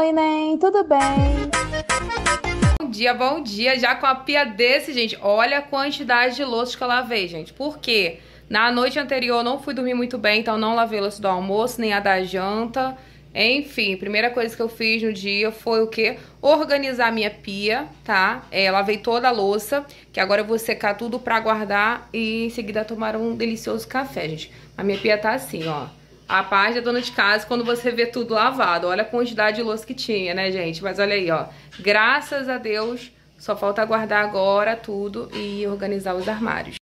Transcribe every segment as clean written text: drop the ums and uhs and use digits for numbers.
Oi, Nen, tudo bem? Bom dia, já com a pia desse, gente. Olha a quantidade de louças que eu lavei, gente. Por quê? Na noite anterior eu não fui dormir muito bem, então não lavei a louça do almoço, nem a da janta. Enfim, primeira coisa que eu fiz no dia foi o quê? Organizar a minha pia, tá? Lavei toda a louça, que agora eu vou secar tudo pra guardar e em seguida tomar um delicioso café, gente. A minha pia tá assim, ó. A paz da dona de casa quando você vê tudo lavado. Olha a quantidade de louça que tinha, né, gente? Mas olha aí, ó. Graças a Deus, só falta guardar agora tudo e organizar os armários.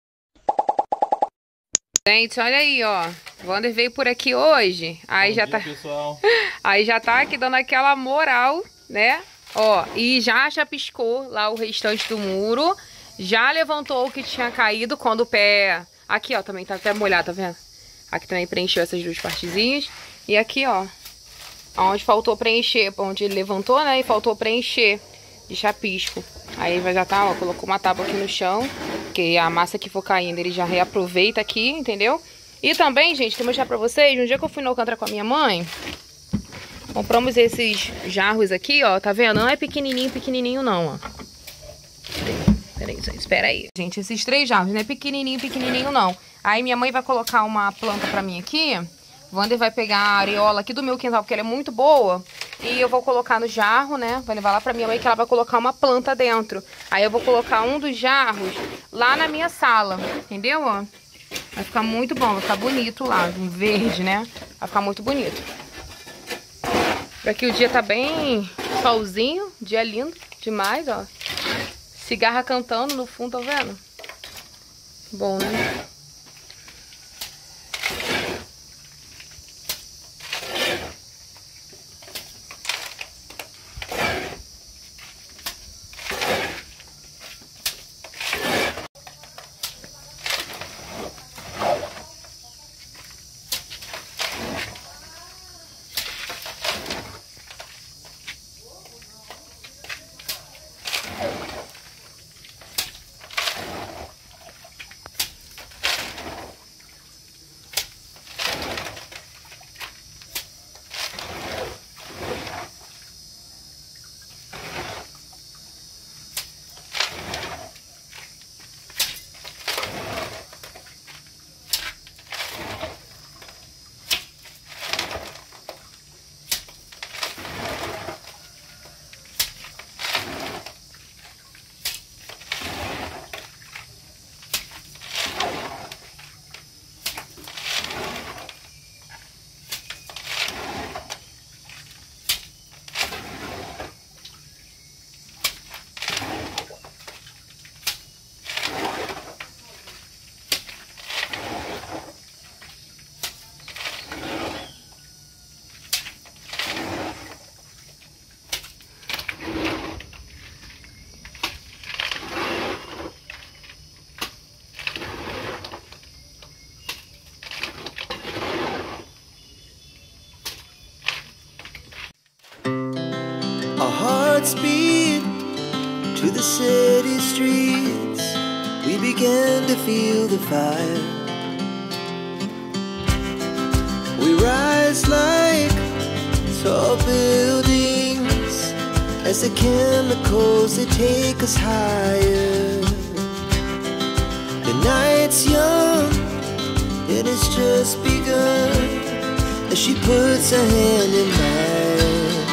Gente, olha aí, ó. O Wander veio por aqui hoje. Aí já tá, pessoal. Aí já tá aqui dando aquela moral, né? Ó, e já chapiscou lá o restante do muro. Já levantou o que tinha caído quando o pé... Aqui, ó, também tá até molhado, tá vendo? Aqui também preencheu essas duas partezinhas. E aqui, ó, onde faltou preencher, onde ele levantou, né? E faltou preencher de chapisco. Aí já tá, ó, colocou uma tábua aqui no chão. Porque a massa que for caindo, ele já reaproveita aqui, entendeu? E também, gente, vou mostrar pra vocês, um dia que eu fui no Alcântara com a minha mãe, compramos esses jarros aqui, ó, tá vendo? Não é pequenininho não, ó. Peraí, espera aí. Gente, esses 3 jarros, não é pequenininho não. Aí minha mãe vai colocar uma planta pra mim aqui. O Wander vai pegar a areola aqui do meu quintal, porque ela é muito boa. E eu vou colocar no jarro, né? Vai levar lá pra minha mãe que ela vai colocar uma planta dentro. Aí eu vou colocar um dos jarros lá na minha sala, entendeu? Ó, vai ficar muito bom, vai ficar bonito lá, um verde, né? Vai ficar muito bonito. Por aqui o dia tá bem solzinho, dia lindo demais, ó. Cigarra cantando no fundo, tá vendo? Bom, né? Our hearts beat to the city streets. We began to feel the fire. We rise like tall buildings as the chemicals, they take us higher. The night's young, it has just begun as she puts her hand in mine.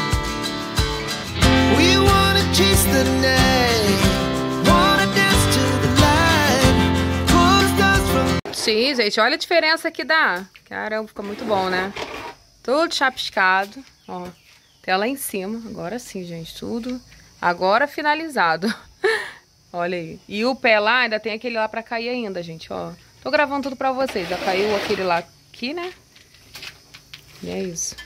We wanna chase the night, wanna dance to the light, pull the stars from... Sim, gente, olha a diferença que dá. Caramba, ficou muito bom, né? Tudo chapiscado, ó. Até lá em cima. Agora sim, gente, tudo. Agora finalizado. Olha aí. E o pé lá, ainda tem aquele lá pra cair ainda, gente, ó. Tô gravando tudo pra vocês. Já caiu aquele lá aqui, né? E é isso.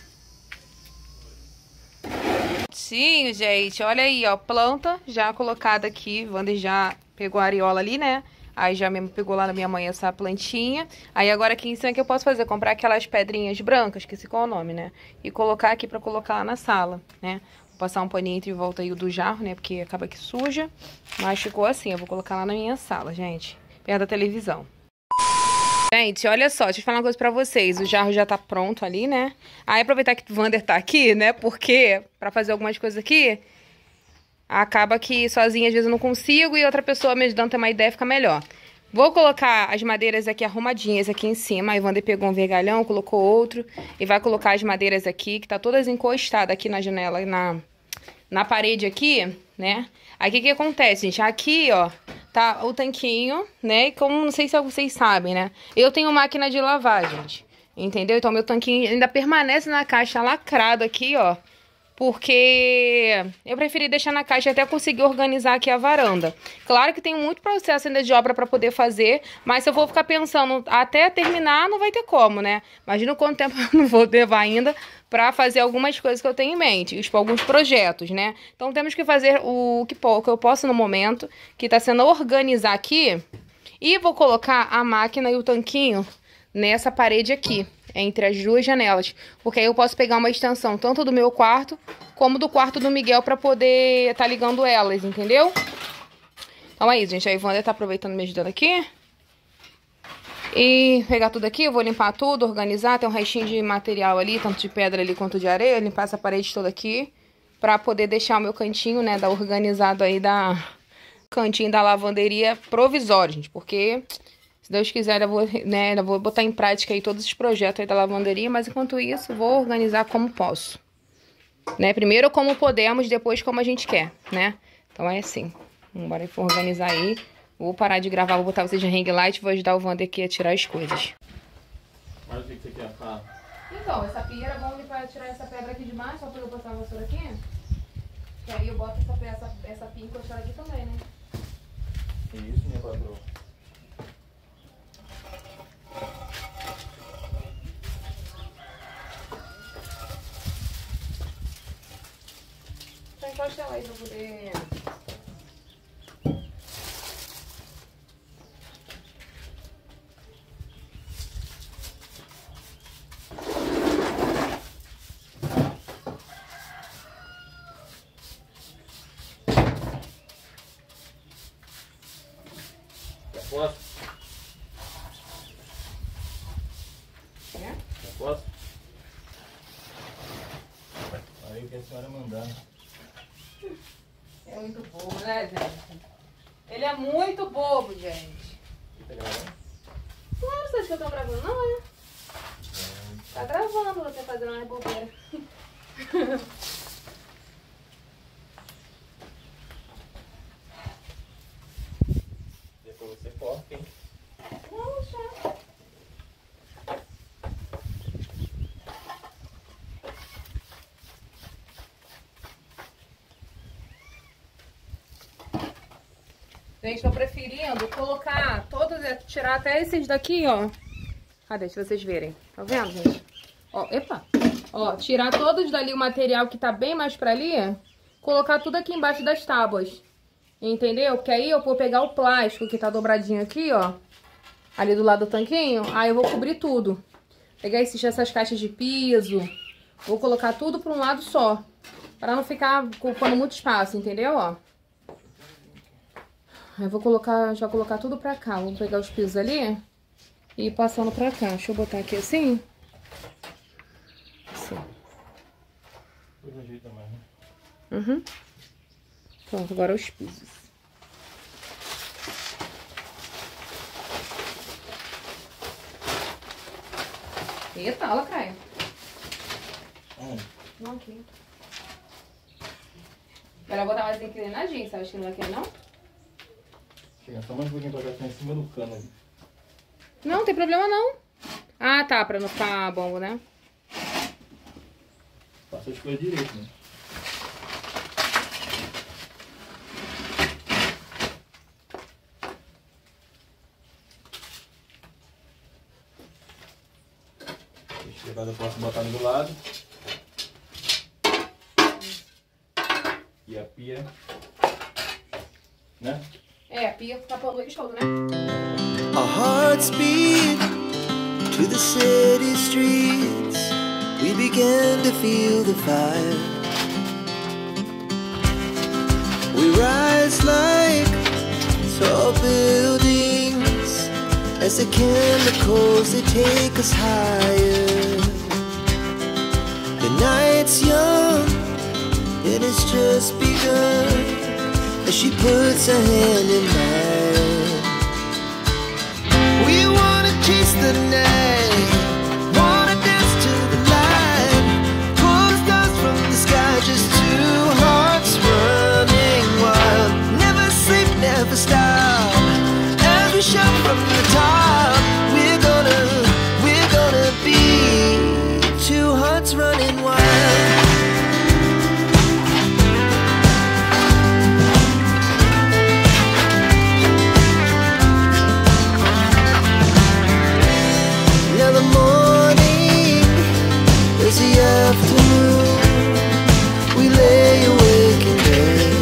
Sim, gente, olha aí, ó, planta já colocada aqui. O Wander já pegou a areola ali, né? Aí já mesmo pegou lá na minha mãe essa plantinha. Aí agora aqui em cima que eu posso fazer? Comprar aquelas pedrinhas brancas, que esse qual é o nome, né? E colocar aqui pra colocar lá na sala, né? Vou passar um paninho entre volta aí do jarro, né? Porque acaba que suja. Mas ficou assim, eu vou colocar lá na minha sala, gente. Perto da televisão. Gente, olha só, deixa eu falar uma coisa pra vocês. O jarro já tá pronto ali, né? Aí aproveitar que o Wander tá aqui, né? Porque pra fazer algumas coisas aqui, acaba que sozinha às vezes eu não consigo e outra pessoa me ajudando a ter uma ideia fica melhor. Vou colocar as madeiras aqui arrumadinhas aqui em cima. Aí o Wander pegou um vergalhão, colocou outro. E vai colocar as madeiras aqui, que tá todas encostadas aqui na janela, na parede aqui, né? Aí o que acontece, gente? Aqui, ó, tá o tanquinho, né? E como, não sei se vocês sabem, né? Eu tenho máquina de lavar, gente. Entendeu? Então, meu tanquinho ainda permanece na caixa lacrado aqui, ó. Porque eu preferi deixar na caixa até conseguir organizar aqui a varanda. Claro que tem muito processo ainda de obra para poder fazer, mas se eu vou ficar pensando até terminar, não vai ter como, né? Imagina quanto tempo eu não vou levar ainda para fazer algumas coisas que eu tenho em mente, tipo, alguns projetos, né? Então temos que fazer o que eu posso no momento, que tá sendo organizar aqui. E vou colocar a máquina e o tanquinho nessa parede aqui, entre as duas janelas, porque aí eu posso pegar uma extensão tanto do meu quarto como do quarto do Miguel para poder tá ligando elas, entendeu? Então é isso, gente. Aí o Wander tá aproveitando me ajudando aqui. E pegar tudo aqui, eu vou limpar tudo, organizar, tem um restinho de material ali, tanto de pedra ali quanto de areia, limpar essa parede toda aqui, pra poder deixar o meu cantinho, né, organizado aí cantinho da lavanderia provisório, gente, porque se Deus quiser, eu vou botar em prática aí todos os projetos aí da lavanderia, mas enquanto isso, vou organizar como posso, né, primeiro como podemos, depois como a gente quer, né, então é assim, bora organizar aí. Vou parar de gravar, vou botar vocês de ring light e vou ajudar o Wander aqui a tirar as coisas. Mas o que você quer? Ah. Então, essa pia era bom para tirar essa pedra aqui de baixo, só para eu botar a vassoura aqui. Que aí eu boto essa pia encostada aqui também, né? Isso, minha patroa. Só encosta ela aí pra poder... Posso? É? Posso? Aí o que a senhora mandar. É muito bobo, né, gente? Ele é muito bobo, gente. Tá gravando? Claro, você acha que eu tô gravando, não, é? Tá gravando, você fazendo uma bobeira. Depois você corta, hein? Não, já. Gente, tô preferindo colocar todos, tirar até esses daqui, ó. Cadê? Deixa vocês verem. Tá vendo, gente? Ó, epa. Ó, tirar todos dali o material que tá bem mais pra ali, colocar tudo aqui embaixo das tábuas. Entendeu? Porque aí eu vou pegar o plástico que tá dobradinho aqui, ó. Ali do lado do tanquinho. Aí eu vou cobrir tudo. Pegar essas caixas de piso. Vou colocar tudo pra um lado só. Pra não ficar ocupando muito espaço, entendeu? Ó. Eu vou colocar, já colocar tudo pra cá. Vou pegar os pisos ali e ir passando pra cá. Deixa eu botar aqui assim. Assim. Depois ajeita mais, né? Uhum. Pronto, agora os pisos. Eita, ela cai. Não, aqui. Ela botar mais inclinadinho, você acha que não vai querer, não? Chega só mais um pouquinho pra cá, tá em cima do cano ali. Não, tem problema não. Ah, tá, pra não ficar bombo, né? Passa as coisas direito, né? Eu posso botar do lado. E a pia, né? É, a pia tá pondo eles todo, né? Our hearts beat to the city streets. We began to feel the fire. We rise like tall buildings as the chemicals, they take us higher. The night's young, and it's just begun, as she puts her hand in mine. We wanna chase the night, wanna dance to the light, pull the stars from the sky, just two hearts running wild. Never sleep, never stop, as we shout from the top. We're gonna be two hearts running wild. Now the morning is the afternoon, we lay awake in bed.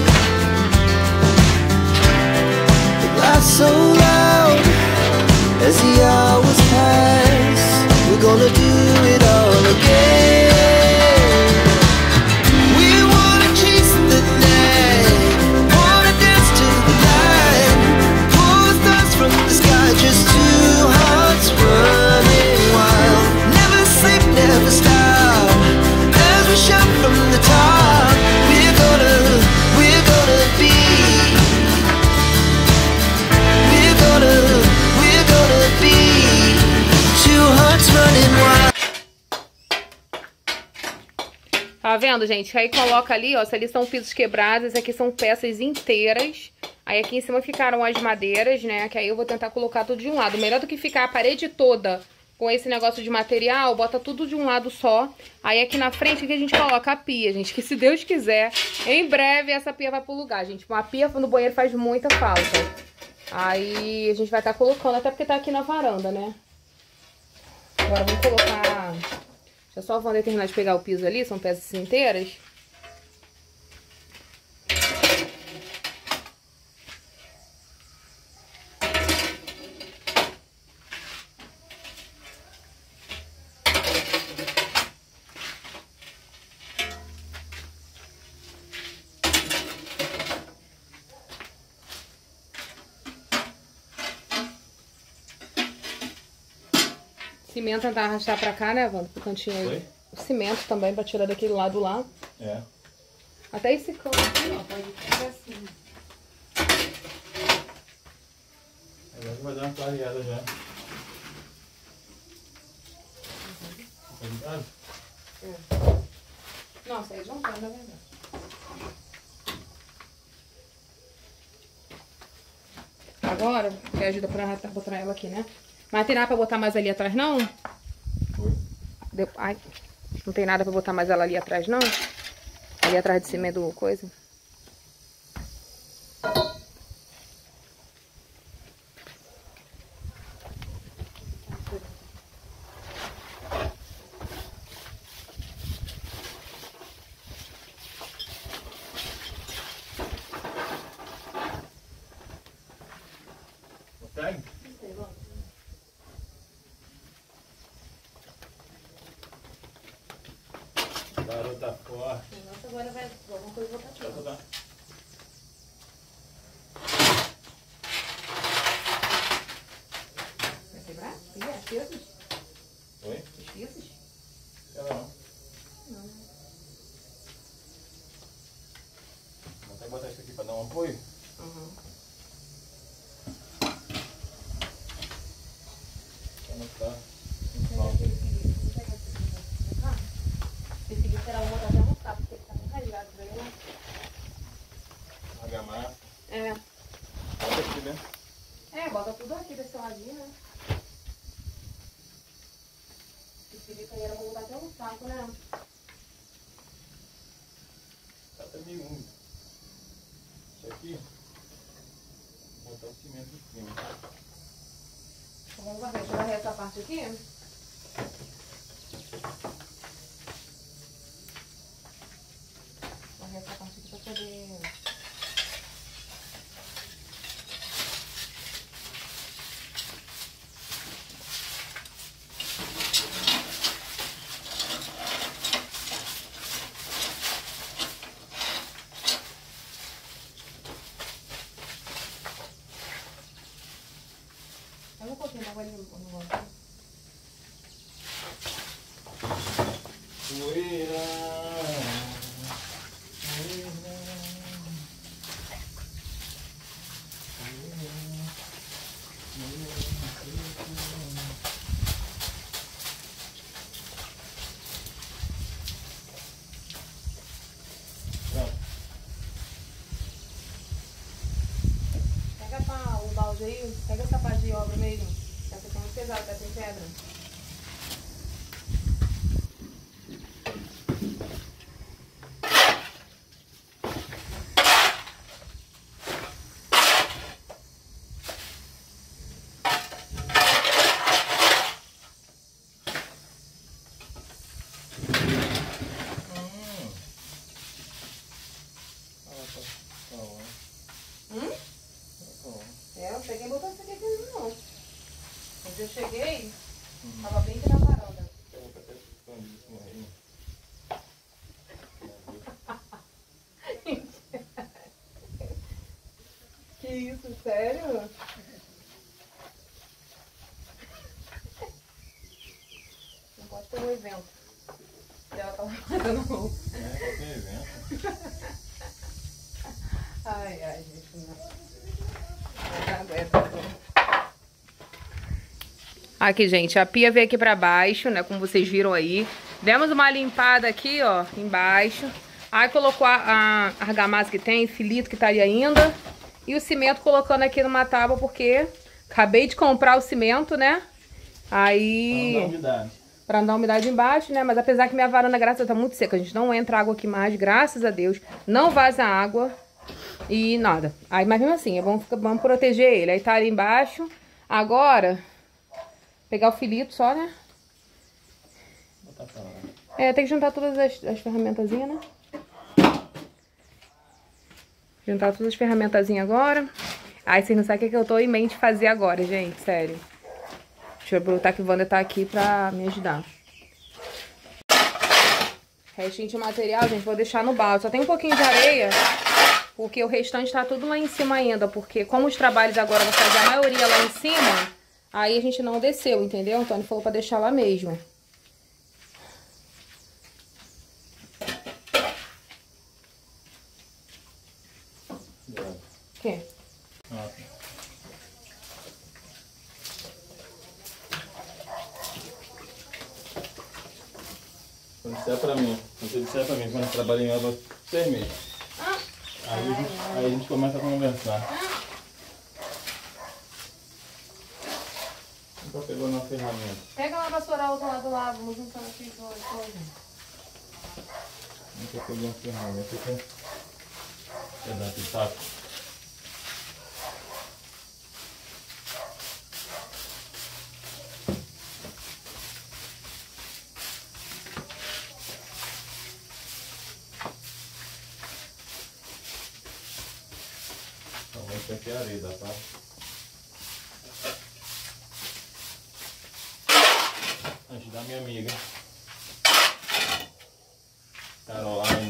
The laughs so loud as the hours pass, we're gonna do it all again. We wanna chase the night, wanna dance to the light, pull the stars from the sky, just two hearts running wild. Never sleep, never stop, as we shout from the top. We're gonna be, we're gonna be two hearts running wild. Tá vendo, gente? Aí coloca ali, ó, se ali são pisos quebrados, aqui são peças inteiras. Aí aqui em cima ficaram as madeiras, né? Que aí eu vou tentar colocar tudo de um lado. Melhor do que ficar a parede toda com esse negócio de material, bota tudo de um lado só. Aí aqui na frente que a gente coloca a pia, gente. Que se Deus quiser, em breve essa pia vai pro lugar, gente. Uma pia no banheiro faz muita falta. Aí a gente vai estar colocando, até porque tá aqui na varanda, né? Agora vamos colocar... Deixa só a Wander terminar de pegar o piso ali, são peças inteiras. Cimento tentar arrastar pra cá, né, Wander? Pro cantinho aí. Oi? O cimento também, pra tirar daquele lado lá. É. Até esse canto aqui, ó, pode ficar assim. Agora vai dar uma clareada já. É. Nossa, aí não tá, na verdade. Agora, quer ajuda pra botar ela aqui, né? Mas tem nada pra botar mais ali atrás, não? Ai, não tem nada pra botar mais ela ali atrás, não? Ali atrás de cima do coisa. Consegue? Garota forte. Nossa, agora vai alguma coisa botar aqui. Deixa eu botar. Vai quebrar? Ih, as peças? Oi? As peças? Sei lá, não. Não. Vou até botar isso aqui pra dar um apoio. Uhum. Pra não ficar. Esse Felipe era uma até não sabe, porque ele tá com carregado, né? Argamassa. É. Bota aqui, né? É, bota tudo aqui desse ladinho, né? Esse Felipe aí era pra botar até um saco, né? Tá até meio úmido. Isso aqui. Vou botar o cimento em cima. Então, vamos varrer. Deixa eu varrer essa parte aqui. Varrer essa parte aqui pra poder... um pouquinho, tá Poeira. Pega o balde aí, pega essa parte de obra mesmo. Essa aqui é muito pesada, tá sem pedra. Eu peguei e botou isso aqui não. Quando eu cheguei, tava bem aqui na varanda. Que isso, sério? Não pode ter um evento. E ela tava fazendo roupa. Qualquer evento. Ai, gente, não. Aqui, gente, a pia veio aqui pra baixo, né, como vocês viram aí. Demos uma limpada aqui, ó, embaixo. Aí colocou a argamassa que tem, filito que tá ali ainda. E o cimento colocando aqui numa tábua, porque acabei de comprar o cimento, né. Aí... Pra não dar umidade. Pra não dar umidade embaixo, né, mas apesar que minha varanda, graças a Deus, tá muito seca. A gente não entra água aqui mais, graças a Deus. Não vaza água. E nada. Aí, mas mesmo assim, vamos proteger ele. Aí tá ali embaixo. Agora, pegar o filito só, né? Botar pra lá. É, tem que juntar todas as ferramentazinhas, né? Juntar todas as ferramentazinhas agora. Aí vocês não sabem o que eu tô em mente fazer agora, gente. Sério. Deixa eu botar que o Wander tá aqui pra me ajudar. Restinho de material, gente, vou deixar no balde. Só tem um pouquinho de areia. Porque o restante tá tudo lá em cima ainda. Porque como os trabalhos agora vão fazer a maioria lá em cima, aí a gente não desceu, entendeu? Então ele falou pra deixar lá mesmo. O quê? Ah, quando disser pra mim, quando eu trabalhei em obra 6 meses. Aí a gente começa a conversar. Nunca pegou na ferramenta. Pega uma vassoura outra lá do lado, vamos juntar aqui coisa. Nunca pegou na ferramenta. Aqui. Pedaço de taco. Isso aqui é areia, tá? Antes da minha amiga Caroline.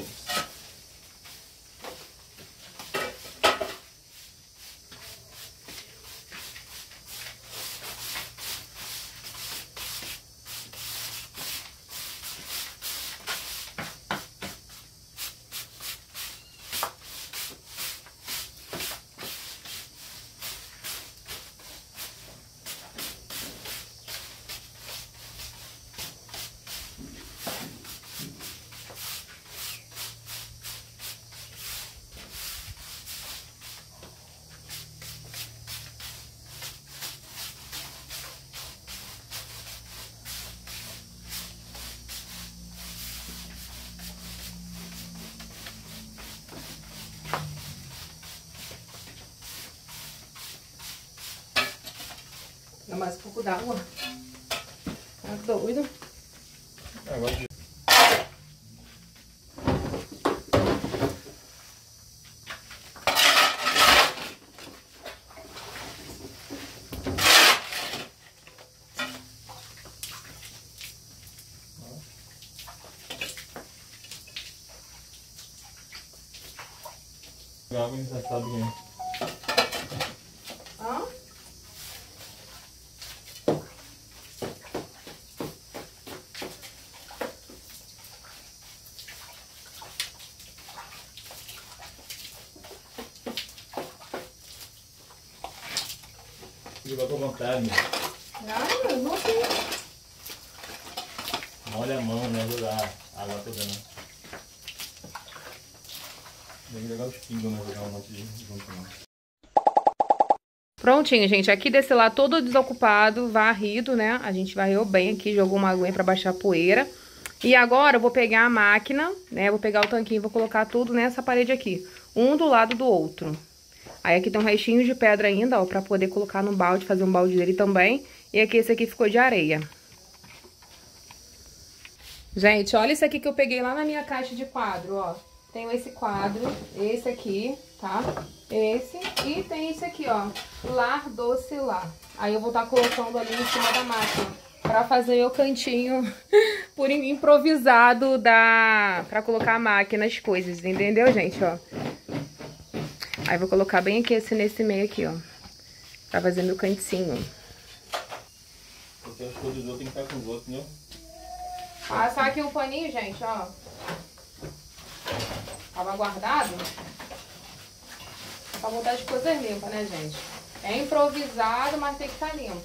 Dá mais um pouco d'água. Tá doido? Agora de... água já sabe quem. Hã? Filho, vai com vontade. Ah, eu vou sim. Molha a mão, né? Jogar a água toda, né? Tem que jogar os pingos, né? Jogar um monte de junto, né? Prontinho, gente. Aqui desse lado todo desocupado, varrido, né? A gente varreu bem aqui, jogou uma aguinha pra baixar a poeira. E agora eu vou pegar a máquina, né? Vou pegar o tanquinho e vou colocar tudo nessa parede aqui. Um do lado do outro. Aí aqui tem um restinho de pedra ainda, ó, pra poder colocar no balde, fazer um balde dele também. E aqui esse aqui ficou de areia. Gente, olha isso aqui que eu peguei lá na minha caixa de quadro, ó. Tenho esse quadro, esse aqui, tá? Esse e tem esse aqui, ó. Lar Doce Lar. Aí eu vou estar colocando ali em cima da máquina pra fazer meu cantinho por improvisado pra colocar a máquina, as coisas, entendeu, gente, ó? Aí vou colocar bem aqui, assim, nesse meio aqui, ó. Pra fazer meu cantinho. Porque as coisas do outro tem que estar com os outros, né? Passar aqui um paninho, gente, ó. Tava guardado. Pra botar as coisas limpas, né, gente? É improvisado, mas tem que estar limpo.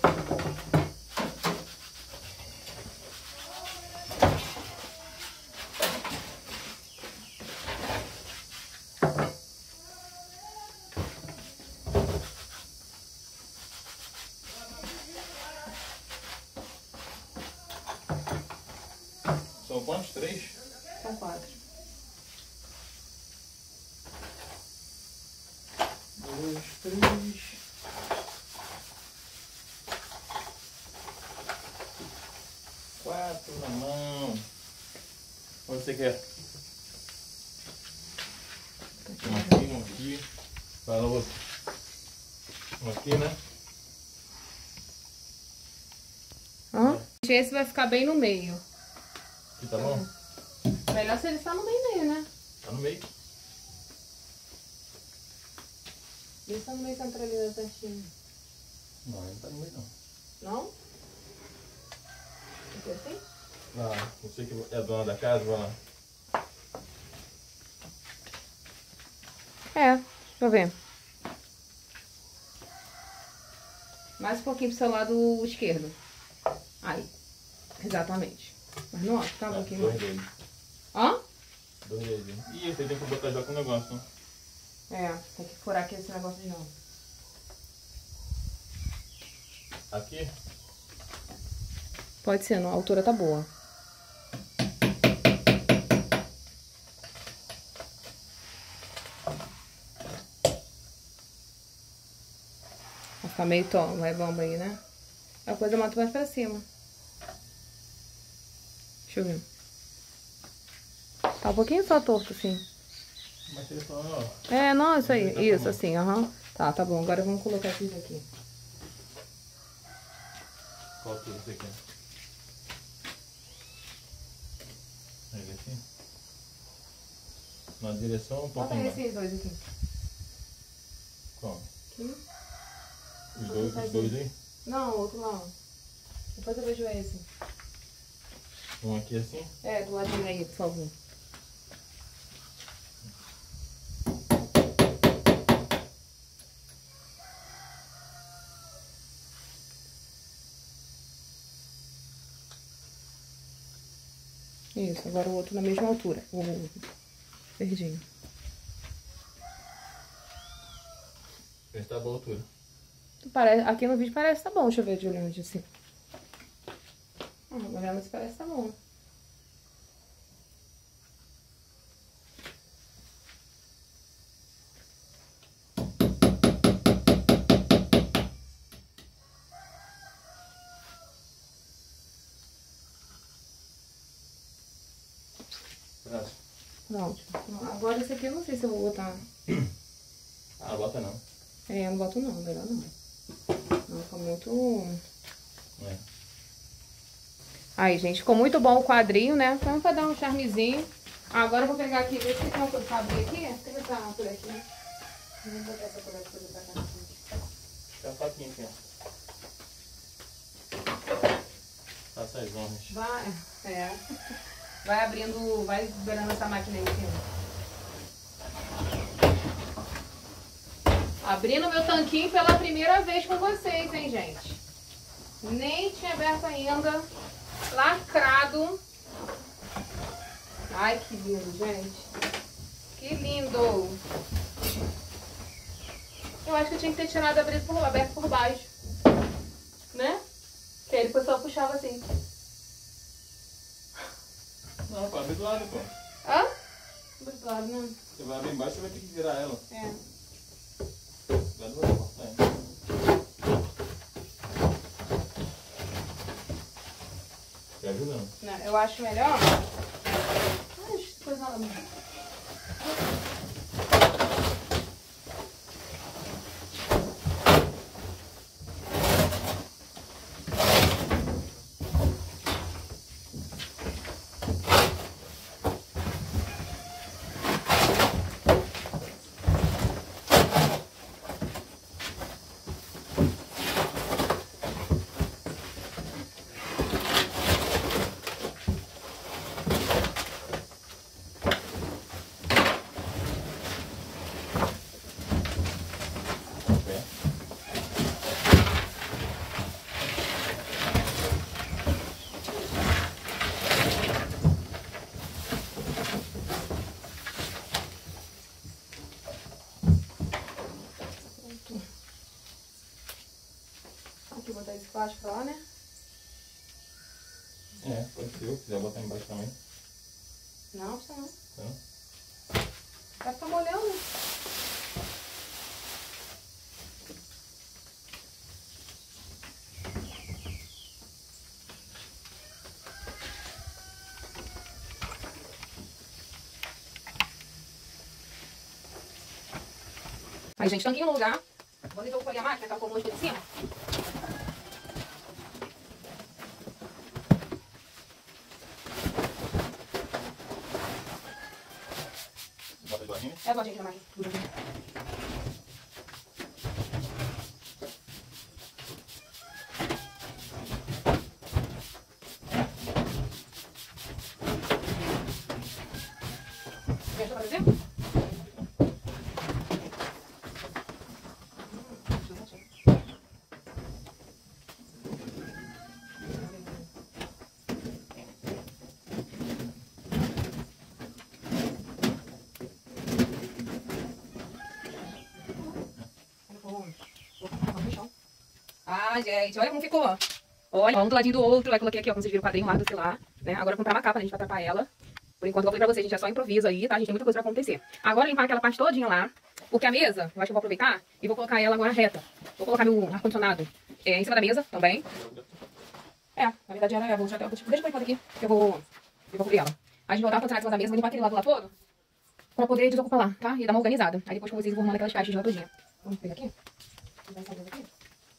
São quantos? 3? São 4. 2, 3. 4 na mão. Onde você quer? Um aqui, um aqui. Vai no outro. Um aqui, né? Esse vai ficar bem no meio. Aqui tá bom? Melhor se ele está no meio, né? Tá no meio. Ele está no meio centralizado certinho. Não, ele não tá no meio não. Não? Aqui assim? Ah, você que é a dona da casa, vai lá. É, deixa eu ver. Mais um pouquinho pro seu lado esquerdo. Aí. Exatamente. Mas no alto, tá um pouquinho mais. 2 dedos. Hã? 2 dedos. Ih, esse aí tem que botar já com o negócio, né? É, tem que furar aqui esse negócio de novo. Aqui? Pode ser, a altura tá boa. Vai ficar meio tom, vai bomba aí, né? A coisa mata mais pra cima. Deixa eu ver. Tá um pouquinho só torto, assim. Mas ele falou, ó. É, não, isso aí. Isso, assim, aham. Tá, tá bom. Agora vamos colocar esses aqui. Qual altura você quer? Ele aqui? Na direção um Bota pouquinho mais. esses dois aqui. Como? Aqui. Os dois aí? Não, o outro lá. Depois eu vejo esse. Um aqui assim? É, do ladinho aí, por favor. Isso, agora o outro na mesma altura. O verdinho. Esse tá boa altura. Parece, aqui no vídeo parece que tá bom. Deixa eu ver de olhando assim. Olhando se parece que tá bom. Pronto. Agora esse aqui eu não sei se eu vou botar. Ah, bota não. É, eu não boto não, melhor não. Não, ficou muito... É. Aí, gente, ficou muito bom o quadrinho, né? Então, pra dar um charmezinho. Agora eu vou pegar aqui, ver se tem uma coisa pra abrir aqui. Tem essa por aqui, né? Vou botar essa coisa pra cá. Tem a faquinha aqui, ó. Passa as honras. Vai, vai abrindo, vai liberando essa máquina aí, aqui. Abrindo meu tanquinho pela primeira vez com vocês, hein, gente? Nem tinha aberto ainda. Lacrado. Ai, que lindo, gente. Que lindo. Eu acho que eu tinha que ter tirado aberto por baixo. Né? Que aí depois só puxava assim. Não, pô, abre do lado, pô. Hã? Abre do lado, né? Você vai abrir embaixo, você vai ter que virar ela. É. Vai do lado, tá indo. Quer ajuda, não? Não, eu acho melhor. Ai, depois ela... Aqui, botar esse plástico pra lá, né? É, pode ser. Se quiser botar embaixo também. Não, precisa não. Tá? Vai ficar molhando. Aí, gente, tanquinho no lugar. Vou ligar a máquina, que ela colocou em cima. Bota de ladinho. É, bota na máquina. Deixa eu fazer? Ah, gente, olha como ficou. Olha, um do ladinho do outro. Aí coloquei aqui, ó, como vocês viram o quadrinho lá do celular, né? Agora eu vou comprar uma capa, né? A gente vai tapar ela. Por enquanto, eu falei pra vocês, gente, é só improviso aí, tá? A gente tem muita coisa pra acontecer. Agora limpar aquela parte todinha lá, porque a mesa, eu acho que eu vou aproveitar e vou colocar ela agora reta. Vou colocar meu ar-condicionado em cima da mesa também. É, na verdade era, vou já até, deixa por enquanto aqui, que eu vou cobrir ela. A gente vai botar o ar-condicionado em cima da mesa, vou limpar aquele lado lá todo, pra poder desocupar lá, tá? E dar uma organizada. Aí depois com vocês eu vou arrumar aquelas caixas de lá todinha. Vamos pegar aqui? Vou dar essa mesa aqui.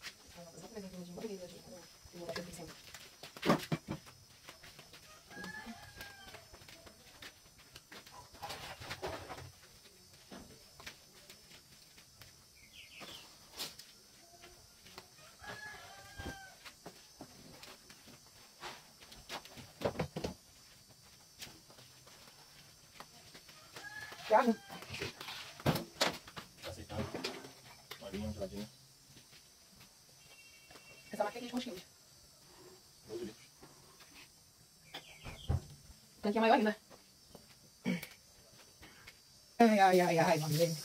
Thiago? Tá aceitando? Marinha, geladinho. Essa máquina aqui de mosquitos. 12 litros. O tanque é maior ainda. Ai, vamos ver.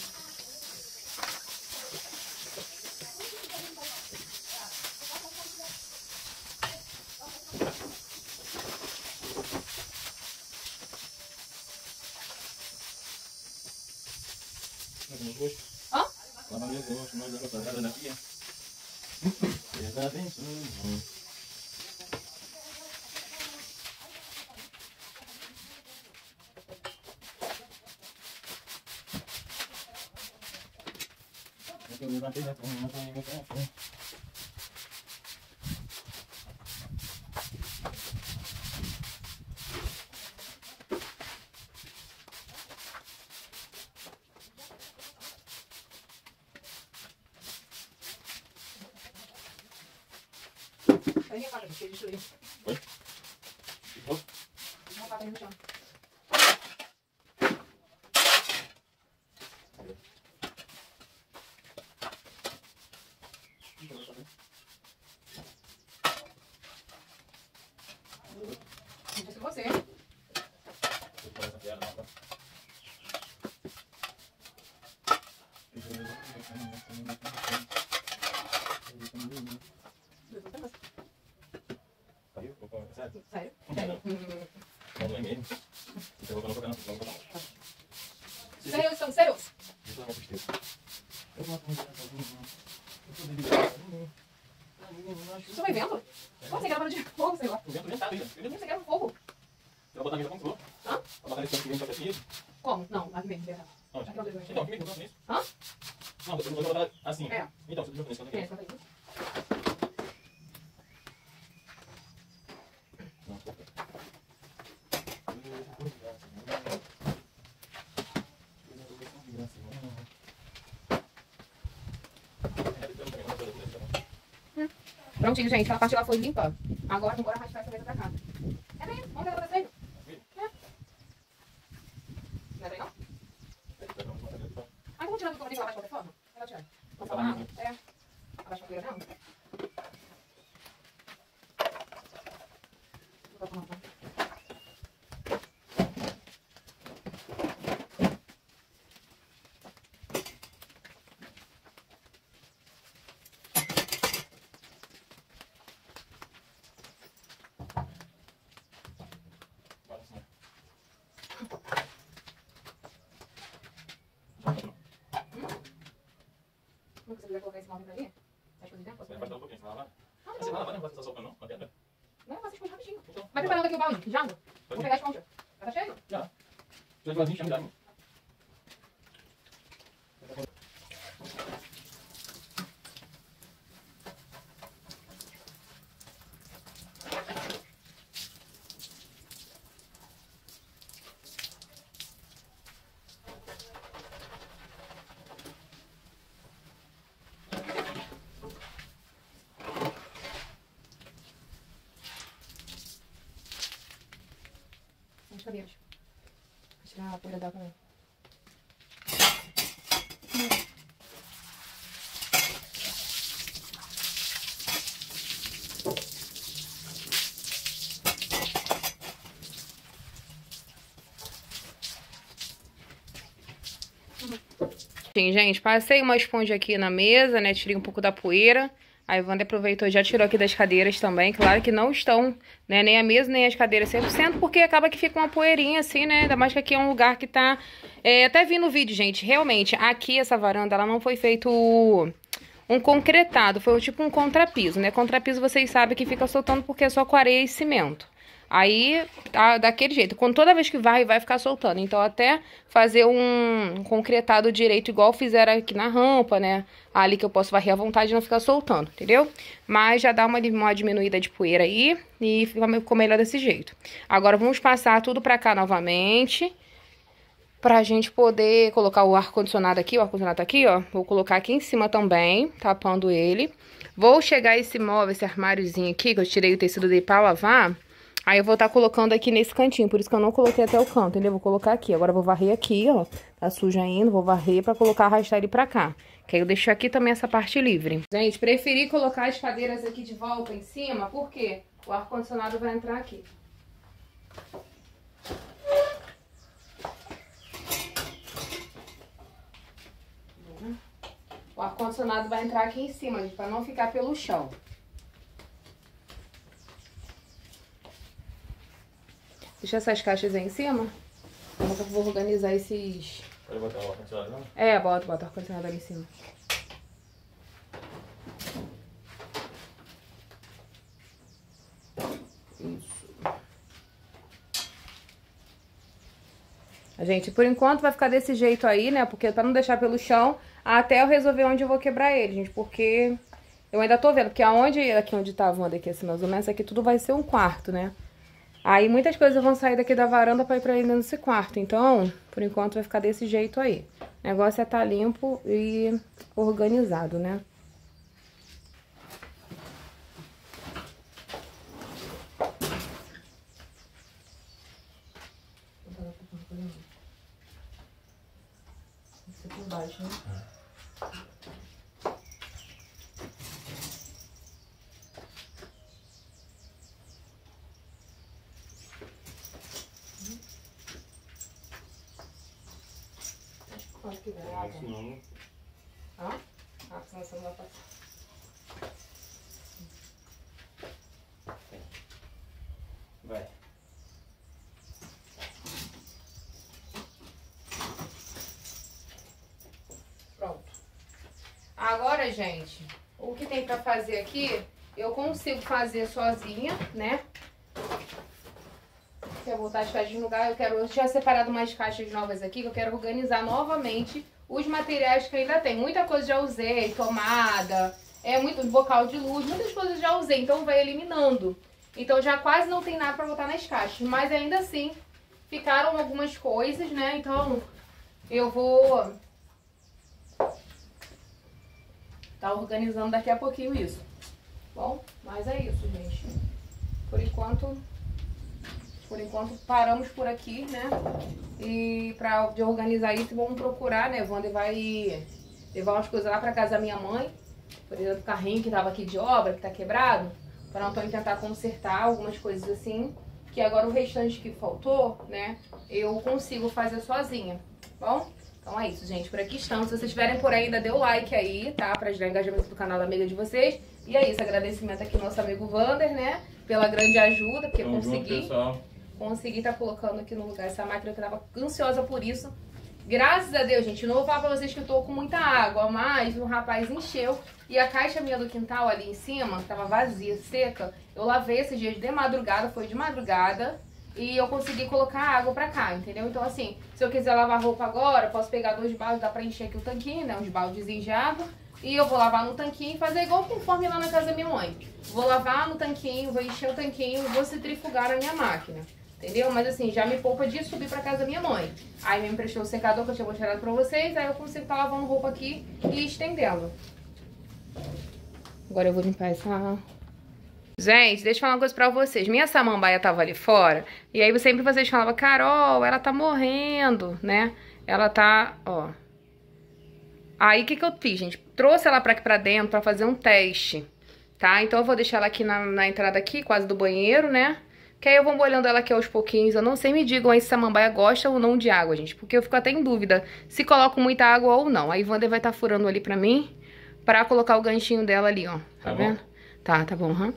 Hã? Lava meu rosto, mais água parada na pia. Presta atenção. Eu levantei já com uma coisa. Aí repara, gente, deixa eu ir. Oi? Ficou? Vou botar aí no chão. você. Sério? Não é mesmo? Eu vou colocar não. Sérios, são sérios. Você vai vendo? Você quer para de fogo, sei lá. O vento ventado ainda. Você quer fogo? Você vai botar a mesa como falou? Hã? Vai botar nesse canto que vem pra aqui? Como? Não, aqui mesmo, errado. Onde? Aqui é o dedo. Então, aqui mesmo, não isso? Hã? Não, eu vou botar assim. É. Então, você deixa nesse canto aqui. É, só isso. Prontinho, gente. Aquela parte lá foi limpa. Agora, bora arrastar essa mesa pra cá. É bem, vamos levar pra vocês. É. Não é bem, não? Ah, vamos tirar do comodinho lá abaixo de qualquer forma? Vai tirar. Vamos falar nada? É. Abaixa a poeira, não? Vou tomar uma. Não você quiser colocar esse móvel pra mim? Tá escondido dentro? Você vai dar um pouquinho, você vai lavar? Não, Você vai lavar, não vai estar soltando, não? Não quebra? não, você esconde rapidinho. Então, Vai preparando aqui o balde, já? Vou pegar as pontas. Já tá cheio? já. Já de vazio, já me dá. São os cabelos. Vou tirar a poeira dela também. Sim, gente, passei uma esponja aqui na mesa, né? Tirei um pouco da poeira. A Ivandra aproveitou e já tirou aqui das cadeiras também. Claro que não estão, né, nem a mesa nem as cadeiras 100%, porque acaba que fica uma poeirinha assim, né? Ainda mais que aqui é um lugar que tá... até vi no vídeo, gente, realmente, aqui essa varanda, ela não foi feito um concretado, foi tipo um contrapiso, né? Contrapiso vocês sabem que fica soltando porque é só com areia e cimento. Aí, tá daquele jeito. Quando toda vez que vai ficar soltando. Então, até fazer um concretado direito, igual fizeram aqui na rampa, né? Ali que eu posso varrer à vontade e não ficar soltando, entendeu? Mas já dá uma diminuída de poeira aí e ficou melhor desse jeito. Agora, vamos passar tudo pra cá novamente. Pra gente poder colocar o ar-condicionado aqui. O ar-condicionado tá aqui, ó. Vou colocar aqui em cima também, tapando ele. Vou chegar esse móvel, esse armáriozinho aqui, que eu tirei o tecido dele pra lavar. Aí eu vou estar colocando aqui nesse cantinho, por isso que eu não coloquei até o canto, entendeu? Vou colocar aqui. Agora eu vou varrer aqui, ó. Tá sujo ainda, vou varrer pra colocar, arrastar ele pra cá. Que aí eu deixo aqui também essa parte livre. Gente, preferi colocar as cadeiras aqui de volta em cima, porque o ar-condicionado vai entrar aqui. O ar-condicionado vai entrar aqui em cima, gente, pra não ficar pelo chão. Deixa essas caixas aí em cima. Eu vou organizar esses... Pode botar o ar-condicionado, não? É, bota o ar-condicionado ali em cima. Isso. Gente, por enquanto vai ficar desse jeito aí, né? Porque pra não deixar pelo chão, até eu resolver onde eu vou quebrar ele, gente. Porque eu ainda tô vendo, porque aqui onde tá a Wanda, aqui assim, mais ou menos, aqui tudo vai ser um quarto, né? Aí muitas coisas vão sair daqui da varanda pra ir pra dentro desse quarto. Então, por enquanto vai ficar desse jeito aí. O negócio é estar limpo e organizado, né? Esse por baixo, né? Onde que vem? Ah, senão... Hã? Ah, senão você não vai passar. Vai. Pronto. Agora, gente, o que tem pra fazer aqui, eu consigo fazer sozinha, né? Quer voltar as caixas no lugar? Eu tinha separado umas caixas novas aqui, que eu quero organizar novamente os materiais que eu ainda tenho. Muita coisa já usei, tomada, muito bocal de luz, muitas coisas já usei, então vai eliminando. Então já quase não tem nada pra botar nas caixas, mas ainda assim ficaram algumas coisas, né? Então eu vou tá organizando daqui a pouquinho isso. Bom, mas é isso, gente. Por enquanto paramos por aqui, né? E de organizar isso, vamos procurar, né? Wander vai levar umas coisas lá pra casa da minha mãe. Por exemplo, o carrinho que tava aqui de obra, que tá quebrado. Para Antônio tentar consertar algumas coisas assim. Que agora o restante que faltou, né? Eu consigo fazer sozinha. Bom? Então é isso, gente. Por aqui estamos. Se vocês estiverem por aí, ainda dê o like aí, tá? Pra ajudar o engajamento do canal da amiga de vocês. E é isso. Agradecimento aqui ao nosso amigo Wander, né? Pela grande ajuda, porque consegui tá colocando aqui no lugar essa máquina que eu tava ansiosa por isso. Graças a Deus, gente, não vou falar pra vocês que eu tô com muita água, mas o rapaz encheu. E a caixa minha do quintal ali em cima, tava vazia, seca. Eu lavei esses dias de madrugada, foi de madrugada. E eu consegui colocar água pra cá, entendeu? Então assim, se eu quiser lavar roupa agora, posso pegar 2 baldes, dá pra encher aqui o tanquinho, né? Uns baldezinhos de água. E eu vou lavar no tanquinho e fazer igual conforme lá na casa da minha mãe. Vou lavar no tanquinho, vou encher o tanquinho, vou centrifugar na minha máquina. Entendeu? Mas assim, já me poupa de subir pra casa da minha mãe. Aí me emprestou o secador que eu tinha mostrado pra vocês. Aí eu consigo estar lavando roupa aqui e estendendo. Agora eu vou limpar essa... Gente, deixa eu falar uma coisa pra vocês. Minha samambaia tava ali fora. E aí sempre vocês falavam, Carol, ela tá morrendo, né? Ela tá, ó. Aí o que eu fiz, gente? Trouxe ela pra aqui pra dentro pra fazer um teste, tá? Então eu vou deixar ela aqui na entrada aqui, quase do banheiro, né? Que aí eu vou molhando ela aqui aos pouquinhos. Eu não sei, me digam aí se samambaia gosta ou não de água, gente. Porque eu fico até em dúvida se coloco muita água ou não. Aí Wander vai estar furando ali pra mim, pra colocar o ganchinho dela ali, ó. Tá vendo? Tá bom, aham.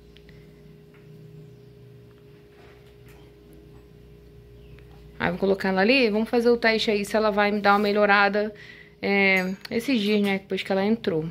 Aí vou colocar ela ali, vamos fazer o teste aí se ela vai me dar uma melhorada esses dias, né? Depois que ela entrou.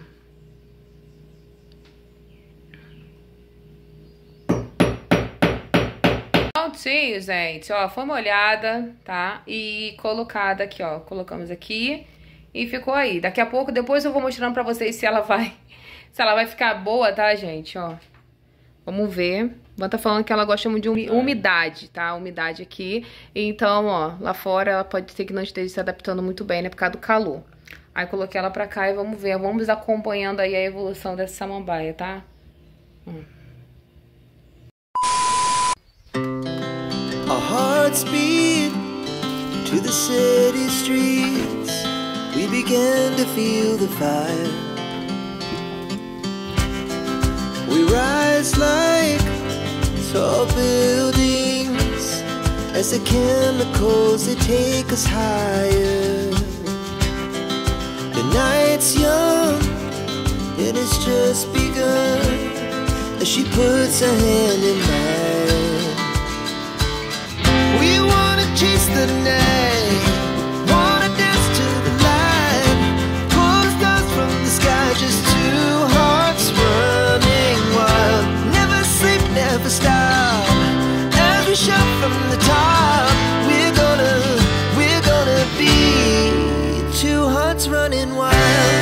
Sim, gente, ó, foi molhada, tá? E colocada aqui, ó, colocamos aqui e ficou aí. Daqui a pouco, depois eu vou mostrando pra vocês se ela vai ficar boa, tá, gente, ó. Vamos ver. Vou tá falando que ela gosta muito de umidade, tá? Umidade aqui. Então, ó, lá fora ela pode ser que não esteja se adaptando muito bem, né? Por causa do calor. Aí coloquei ela pra cá e vamos ver. Vamos acompanhando aí a evolução dessa samambaia, tá? Our hearts beat to the city streets. We began to feel the fire. We rise like tall buildings as the chemicals, they take us higher. The night's young and it's just begun as she puts her hand in mine. We wanna chase the night, wanna dance to the light, pull stars from the sky, just two hearts running wild. Never sleep, never stop, as we shout from the top. We're gonna be two hearts running wild.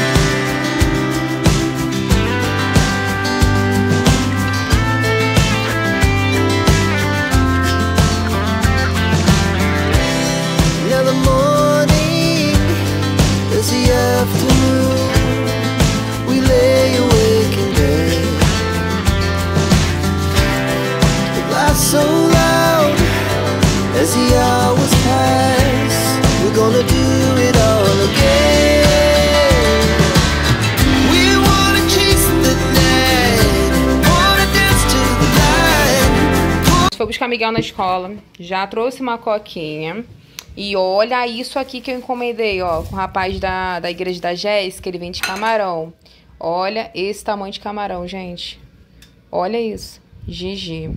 So loud as the hours pass, we're gonna do it all again. We wanna chase the night, wanna dance to the light. Foi buscar Miguel na escola, já trouxe uma coquinha. E olha isso aqui que eu encomendei, ó, com o rapaz da igreja da Jéssica, ele vende camarão. Olha esse tamanho de camarão, gente. Olha isso. GG.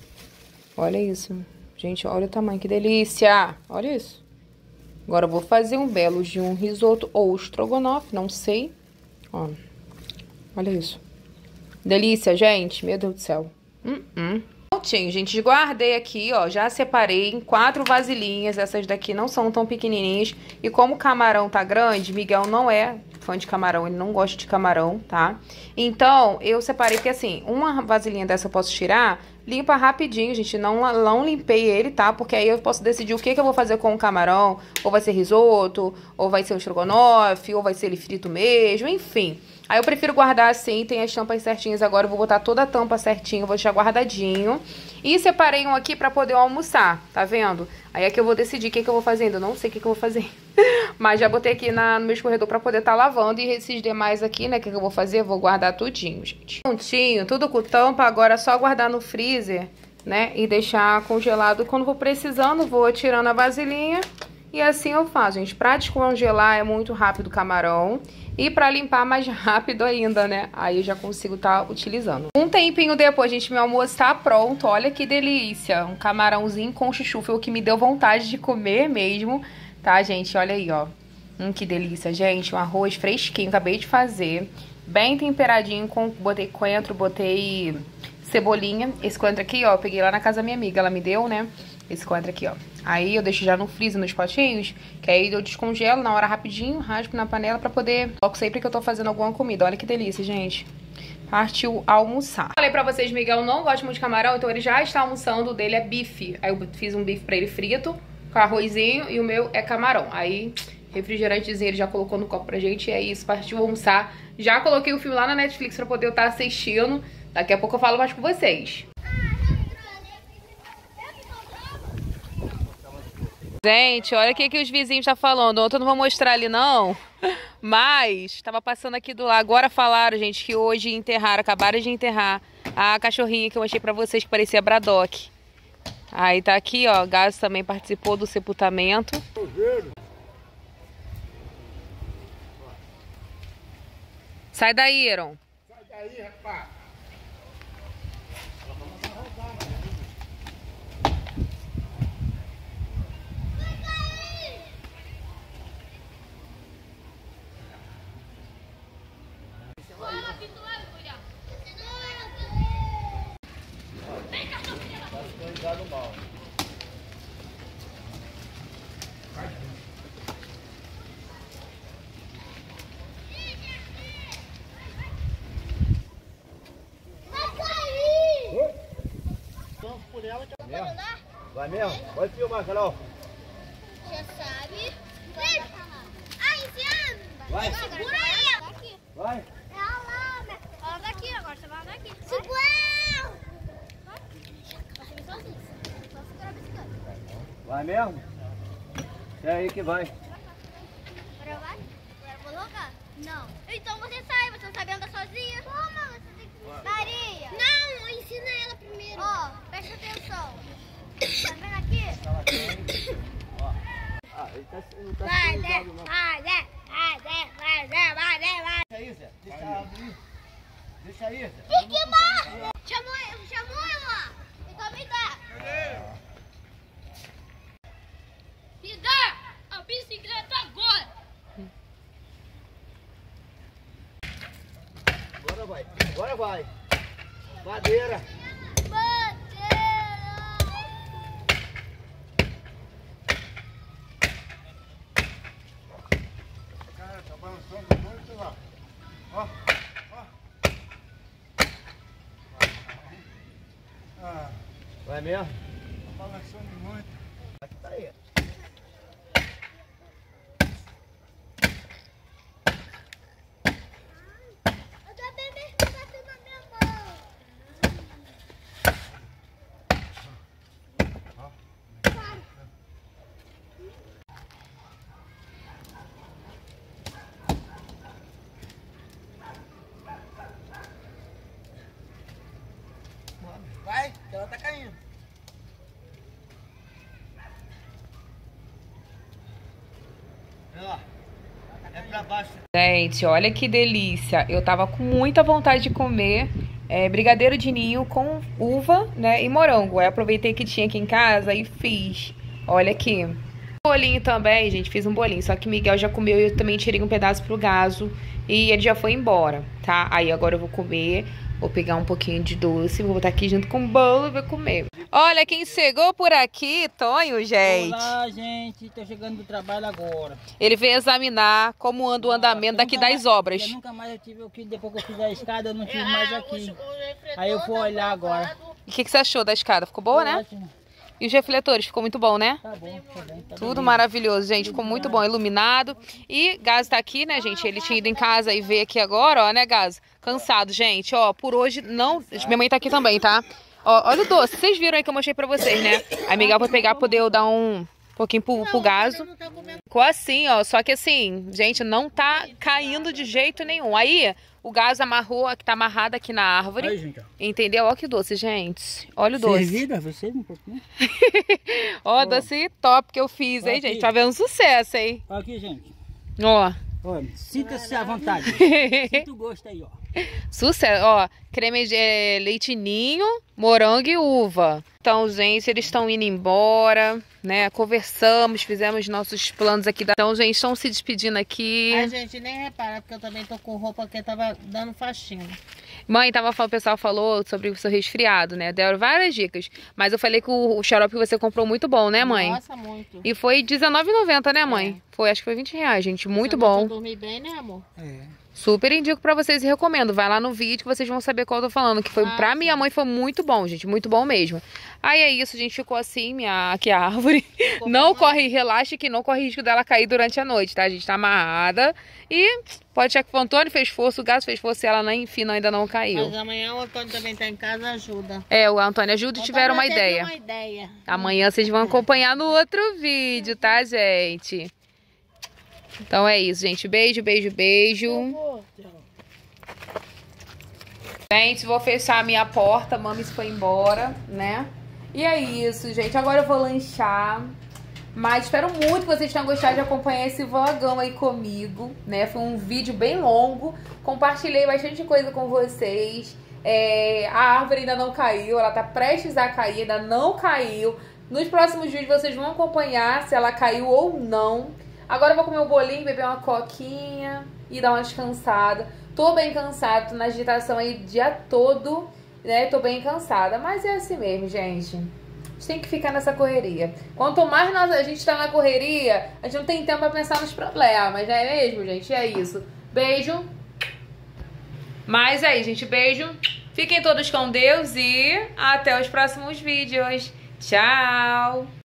Olha isso. Gente, olha o tamanho, que delícia. Olha isso. Agora eu vou fazer um belo de um risoto ou estrogonofe, não sei. Ó. Olha isso. Delícia, gente. Meu Deus do céu. Prontinho, gente. Guardei aqui, ó. Já separei em 4 vasilhinhas. Essas daqui não são tão pequenininhas. E como o camarão tá grande, Miguel não é fã de camarão. Ele não gosta de camarão, tá? Então, eu separei porque, assim, uma vasilhinha dessa eu posso tirar. Limpa rapidinho, gente. Não limpei ele, tá? Porque aí eu posso decidir o que eu vou fazer com o camarão. Ou vai ser risoto, ou vai ser um estrogonofe, ou vai ser ele frito mesmo, enfim. Aí eu prefiro guardar assim, tem as tampas certinhas agora, eu vou botar toda a tampa certinho, vou deixar guardadinho. E separei um aqui pra poder almoçar, tá vendo? Aí é que eu vou decidir o que eu vou fazer, eu não sei o que eu vou fazer. Mas já botei aqui no meu escorredor pra poder estar lavando. E esses demais aqui, né, que eu vou fazer, eu vou guardar tudinho, gente. Prontinho, tudo com tampa, agora é só guardar no freezer, né, e deixar congelado. Quando vou precisando, vou tirando a vasilhinha. E assim eu faço, gente. Pra descongelar é muito rápido o camarão. E pra limpar mais rápido ainda, né? Aí eu já consigo estar utilizando. Um tempinho depois, gente, meu almoço tá pronto. Olha que delícia. Um camarãozinho com chuchu, foi o que me deu vontade de comer mesmo. Tá, gente? Olha aí, ó. Que delícia, gente. Um arroz fresquinho, acabei de fazer. Bem temperadinho, botei coentro, botei cebolinha. Esse coentro aqui, ó, eu peguei lá na casa da minha amiga. Ela me deu, né? Esse coentro aqui, ó. Aí eu deixo já no freezer, nos potinhos, que aí eu descongelo na hora rapidinho, raspo na panela pra poder... Coloco sempre que eu tô fazendo alguma comida. Olha que delícia, gente. Partiu almoçar. Falei pra vocês, Miguel não gosta muito de camarão, então ele já está almoçando. O dele é bife. Aí eu fiz um bife pra ele frito, com arrozinho, e o meu é camarão. Aí, refrigerantezinho ele já colocou no copo pra gente, e é isso, partiu almoçar. Já coloquei o filme lá na Netflix pra poder eu estar assistindo. Daqui a pouco eu falo mais com vocês. Gente, olha o que os vizinhos estão falando. Ontem eu não vou mostrar ali, não. Mas, estava passando aqui do lado. Agora falaram, gente, que hoje acabaram de enterrar a cachorrinha que eu achei pra vocês, que parecia Braddock. Aí tá aqui, ó. Gás também participou do sepultamento. Sai daí, Iron. Sai daí, rapaz. Vai mesmo? Pode filmar, Carol. Já sabe. Ai, enfiando. Vai. Segura aí. Daqui. Vai. Ela lá, né? Ela daqui, agora você vai daqui. Segura! Vai ser sozinho. Só segurar a bicicleta. Vai mesmo? É aí que vai. Agora vai? Agora colocar? Não. Então você sai, você não sabe andar sozinha. Como? Você tem que... Maria! Não, ensina ela primeiro. Ó, presta atenção. Tá vendo aqui? Ah, ele tá Vai, Zé! Vai, Zé! Vai, Zé! Vai, Zé! Vai, Zé! Vai! Deixa aí, Zé. Deixa aí, Zé. Fique mal! Chamou ela! Então me dá! Me dá a bicicleta agora! Agora vai. Agora vai. Madeira. Cara, tá balançando muito lá. Ó, ó. Ah, Vai mesmo? tá balançando muito. Aqui tá aí. Eu tô bebendo batendo na minha mão! Vai, que ela tá caindo. Gente, olha que delícia. Eu tava com muita vontade de comer brigadeiro de ninho com uva, né, e morango. Aí aproveitei que tinha aqui em casa e fiz. Olha aqui. Bolinho também, gente, fiz um bolinho. Só que Miguel já comeu e eu também tirei um pedaço pro Gaso. E ele já foi embora, tá? Aí agora eu vou comer. Vou pegar um pouquinho de doce, vou botar aqui junto com o bolo e vou comer. Olha quem chegou por aqui, Tonho, gente. Olá, gente. Tô chegando do trabalho agora. Ele veio examinar como anda o andamento daqui das obras. Eu nunca mais tive aqui, depois que eu fiz a escada, eu não tive mais aqui. Aí eu vou olhar agora. E o que você achou da escada? Ficou boa, né? Ótimo. E os refletores? Ficou muito bom, né? Tá bom, tá Tudo maravilhoso, gente. Ficou muito bom, iluminado. E Gaso tá aqui, né, gente? Ele tinha ido em casa e veio aqui agora, ó, né, Gaso? Cansado, gente. Ó, por hoje não... Minha mãe tá aqui também, tá? Ó, olha o doce. Vocês viram aí que eu mostrei pra vocês, né? A Miguel vai pegar, poder eu dar um pouquinho pro Gaso. Ficou assim, ó. Só que assim, gente, não tá caindo de jeito nenhum. Aí... O Gaso amarrou, que tá amarrado aqui na árvore. Aí, gente, ó. Entendeu? Olha que doce, gente. Olha o doce. Servida, você um pouquinho. Ó, doce top que eu fiz, hein, gente? Tá vendo sucesso, hein? Olha aqui, gente. Ó. Olha, sinta-se à vontade. Sinta o gosto aí, ó. Sucesso, ó. Creme de leite ninho, morango e uva. Então, gente, eles estão indo embora, né? Conversamos, fizemos nossos planos aqui. Então, gente, estão se despedindo aqui. A gente nem repara, porque eu também tô com roupa que tava dando faxina. Mãe, o pessoal falou sobre o seu resfriado, né? Deram várias dicas. Mas eu falei que o xarope que você comprou muito bom, né, mãe? Nossa, muito. E foi R$19,90, né, mãe? Foi, acho que foi R$20, gente. Muito bom. Eu dormi bem, né, amor? Super indico pra vocês e recomendo. Vai lá no vídeo que vocês vão saber qual eu tô falando. Que foi, pra minha mãe foi muito bom, gente. Muito bom mesmo. Aí é isso, a gente ficou assim, aqui a árvore. Não corre, relaxa que não corre risco dela cair durante a noite, tá? A gente tá amarrada. E pode achar que o Antônio fez força, o Gaso fez força e ela, enfim, ainda não caiu. Mas amanhã o Antônio também tá em casa, ajuda. O Antônio ajuda e tiveram uma ideia. Amanhã vocês vão acompanhar no outro vídeo, tá, gente? Então é isso, gente. Beijo, beijo, beijo. Gente, vou fechar a minha porta. Mamis foi embora, né? E é isso, gente. Agora eu vou lanchar. Mas espero muito que vocês tenham gostado de acompanhar esse vlogão aí comigo, né? Foi um vídeo bem longo. Compartilhei bastante coisa com vocês. A árvore ainda não caiu. Ela tá prestes a cair, ainda não caiu. Nos próximos vídeos vocês vão acompanhar se ela caiu ou não. Agora eu vou comer um bolinho, beber uma coquinha e dar uma descansada. Tô bem cansada, tô na agitação aí o dia todo, né? Tô bem cansada, mas é assim mesmo, gente. A gente tem que ficar nessa correria. Quanto mais a gente tá na correria, a gente não tem tempo pra pensar nos problemas, não é mesmo, gente? É isso. Beijo. Mas é isso, gente. Beijo. Fiquem todos com Deus e até os próximos vídeos. Tchau!